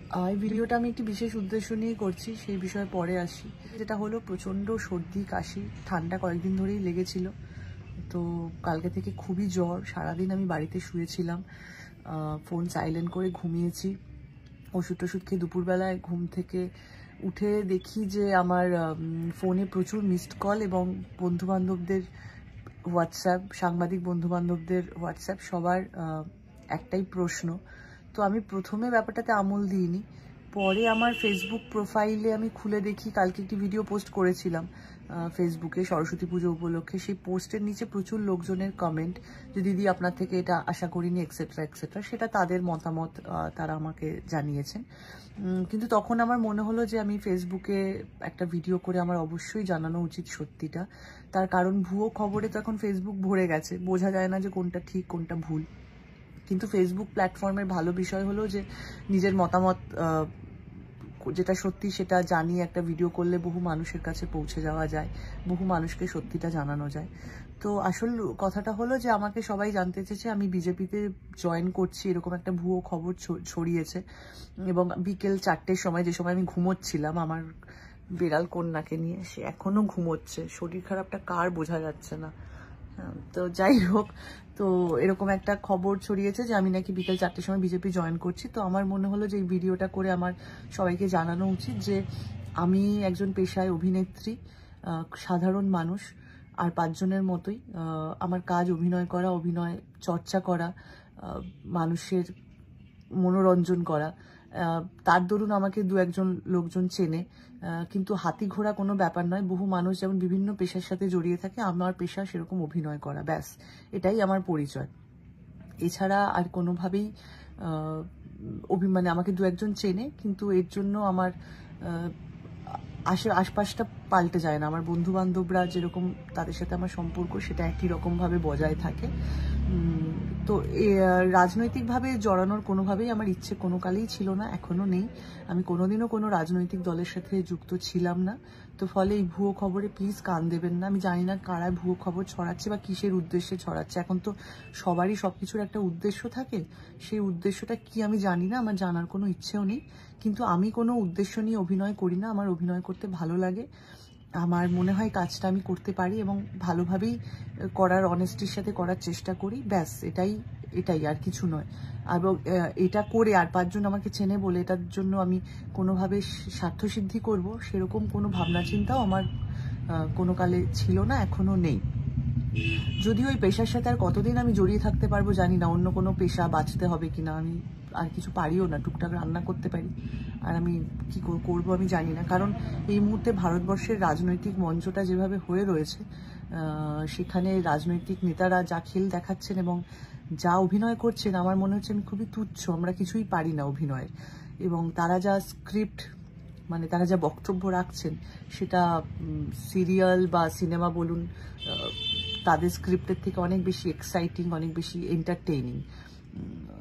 এই ভিডিওটা আমি একটি বিশেষ উদ্দেশ্য নিয়ে করছি, সেই বিষয়ে পরে আসি। যেটা হলো প্রচণ্ড সর্দি কাশি ঠান্ডা কয়েকদিন ধরেই লেগেছিল। তো কালকে থেকে খুবই জ্বর, সারাদিন আমি বাড়িতে শুয়েছিলাম, ফোন সাইলেন্ট করে ঘুমিয়েছি। ওষুধ টষুধ খেয়ে দুপুরবেলায় ঘুম থেকে উঠে দেখি যে আমার ফোনে প্রচুর মিসড কল এবং বন্ধুবান্ধবদের হোয়াটসঅ্যাপ, সাংবাদিক বন্ধুবান্ধবদের হোয়াটসঅ্যাপ, সবার একটাই প্রশ্ন। তো আমি প্রথমে ব্যাপারটাতে আমল দিইনি, পরে আমার ফেসবুক প্রোফাইলে আমি খুলে দেখি, কালকে একটি ভিডিও পোস্ট করেছিলাম ফেসবুকে সরস্বতী পুজো উপলক্ষে। সেই পোস্টের নিচে প্রচুর লোকজনের কমেন্ট যে দিদি আপনার থেকে এটা আশা করিনি এক্সেট্রা এক্সেট্রা। সেটা তাদের মতামত, তারা আমাকে জানিয়েছেন। কিন্তু তখন আমার মনে হলো যে আমি ফেসবুকে একটা ভিডিও করে আমার অবশ্যই জানানো উচিত সত্যিটা। তার কারণ ভুয়ো খবরে তো এখন ফেসবুক ভরে গেছে, বোঝা যায় না যে কোনটা ঠিক কোনটা ভুল। কিন্তু ফেসবুক প্ল্যাটফর্মের ভালো বিষয় হলো যে নিজের মতামত যেটা সত্যি সেটা জানিয়ে একটা ভিডিও করলে বহু মানুষের কাছে পৌঁছে যাওয়া যায়, বহু মানুষকে সত্যিটা জানানো যায়। তো আসল কথাটা হলো যে আমাকে সবাই জানতে চেয়েছে আমি বিজেপিতে জয়েন করছি, এরকম একটা ভুয়ো খবর ছড়িয়েছে। এবং বিকেল 4টের সময়, যে সময় আমি ঘুমোচ্ছিলাম আমার বিড়াল কন্যাকে নিয়ে, সে এখনো ঘুমোচ্ছে, শরীর খারাপটা কার বোঝা যাচ্ছে না। তো যাই হোক, তো এরকম একটা খবর ছড়িয়েছে যে আমি নাকি বিকেল 4টের সময় বিজেপি জয়েন করছি। তো আমার মনে হলো যে এই ভিডিওটা করে আমার সবাইকে জানানো উচিত যে আমি একজন পেশায় অভিনেত্রী, সাধারণ মানুষ, আর 5 জনের মতোই। আমার কাজ অভিনয় করা, অভিনয় চর্চা করা, মানুষের মনোরঞ্জন করা। তার দরুন আমাকে 2-1জন লোকজন চেনে, কিন্তু হাতি ঘোড়া কোনো ব্যাপার নয়। বহু মানুষ যেমন বিভিন্ন পেশার সাথে জড়িয়ে থাকে, আমার পেশা সেরকম অভিনয় করা, ব্যাস এটাই আমার পরিচয়। এছাড়া আর কোনোভাবেই মানে আমাকে 2-1জন চেনে, কিন্তু এর জন্য আমার আশপাশটা পাল্টে যায় না। আমার বন্ধু বান্ধবরা যেরকম, তাদের সাথে আমার সম্পর্ক সেটা একই রকমভাবে বজায় থাকে। তো রাজনৈতিকভাবে জড়ানোর কোনোভাবেই আমার ইচ্ছে কোনো কালেই ছিল না, এখনো নেই। আমি কোনোদিনও কোনো রাজনৈতিক দলের সাথে যুক্ত ছিলাম না। তো ফলে এই ভুয়ো খবরে প্লিজ কান দেবেন না। আমি জানি না কারা ভুয়ো খবর ছড়াচ্ছে বা কিসের উদ্দেশ্যে ছড়াচ্ছে। এখন তো সবারই সবকিছুর একটা উদ্দেশ্য থাকে, সেই উদ্দেশ্যটা কি আমি জানি না, আমার জানার কোনো ইচ্ছেও নেই। কিন্তু আমি কোনো উদ্দেশ্য নিয়ে অভিনয় করি না, আমার অভিনয় করতে ভালো লাগে। আমার মনে হয় কাজটা আমি করতে পারি এবং ভালোভাবেই করার, অনেস্টির সাথে করার চেষ্টা করি, ব্যাস এটাই আর কিছু নয়। এবং এটা করে আর 5 জন আমাকে চেনে বলে এটার জন্য আমি কোনোভাবে স্বার্থসিদ্ধি করব, সেরকম কোনো ভাবনা চিন্তাও আমার কোনো কালে ছিল না, এখনো নেই। যদিও ওই পেশার সাথে আর কতদিন আমি জড়িয়ে থাকতে পারবো জানি না, অন্য কোনো পেশা বাঁচতে হবে কিনা। আমি আর কিছু পারিও না, টুকটাক রান্না করতে পারি, আর আমি কি করবো আমি জানি না। কারণ এই মুহূর্তে ভারতবর্ষের রাজনৈতিক মঞ্চটা যেভাবে হয়ে রয়েছে, সেখানে রাজনৈতিক নেতারা যা খেল দেখাচ্ছেন এবং যা অভিনয় করছেন, আমার মনে হচ্ছে আমি খুবই তুচ্ছ, আমরা কিছুই পারি না অভিনয়ের। এবং তারা যা স্ক্রিপ্ট, মানে তারা যা বক্তব্য রাখছেন, সেটা সিরিয়াল বা সিনেমা বলুন, তাদের স্ক্রিপ্টের থেকে অনেক বেশি এক্সাইটিং, অনেক বেশি এন্টারটেইনিং।